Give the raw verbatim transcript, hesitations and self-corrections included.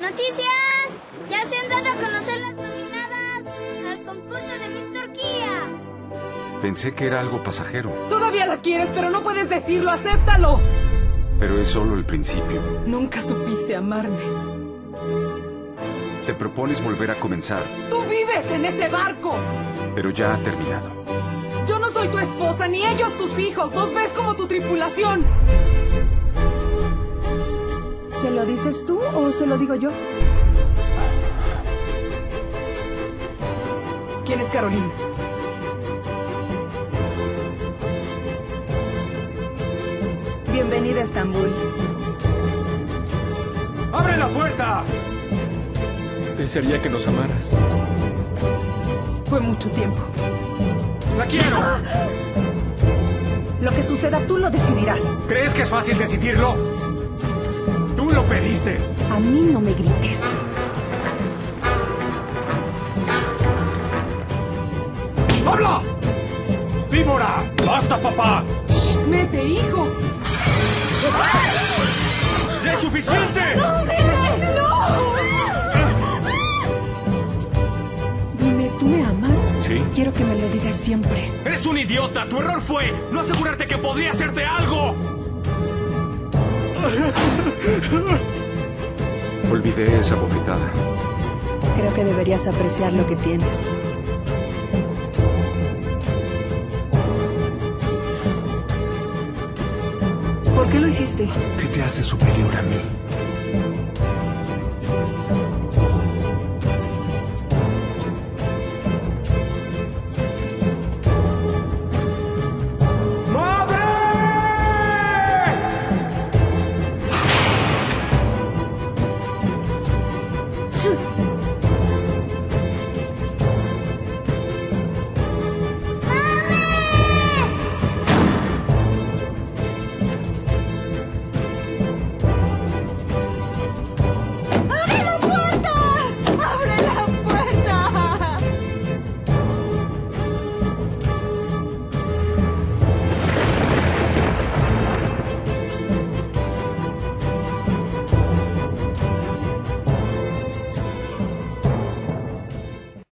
¡Noticias! Ya se han dado a conocer las nominadas al concurso de Miss Turquía. Pensé que era algo pasajero. Todavía la quieres, pero no puedes decirlo. ¡Acéptalo! Pero es solo el principio. Nunca supiste amarme. Te propones volver a comenzar. ¡Tú vives en ese barco! Pero ya ha terminado. Yo no soy tu esposa, ni ellos tus hijos. Nos ves como tu tripulación. ¿Se lo dices tú o se lo digo yo? ¿Quién es Carolina? Bienvenida a Estambul. ¡Abre la puerta! Desearía que nos amaras. Fue mucho tiempo. ¡La quiero! Lo que suceda tú lo decidirás. ¿Crees que es fácil decidirlo? ¡Tú lo pediste! A mí no me grites. ¡Habla! ¡Víbora! ¡Basta, papá! ¡Mete, hijo! ¡Ya es suficiente! ¡No! Dime, ¿tú me amas? Sí. Quiero que me lo digas siempre. ¡Eres un idiota! ¡Tu error fue no asegurarte que podría hacerte algo! Olvidé esa bofetada. Creo que deberías apreciar lo que tienes. ¿Por qué lo hiciste? ¿Qué te hace superior a mí?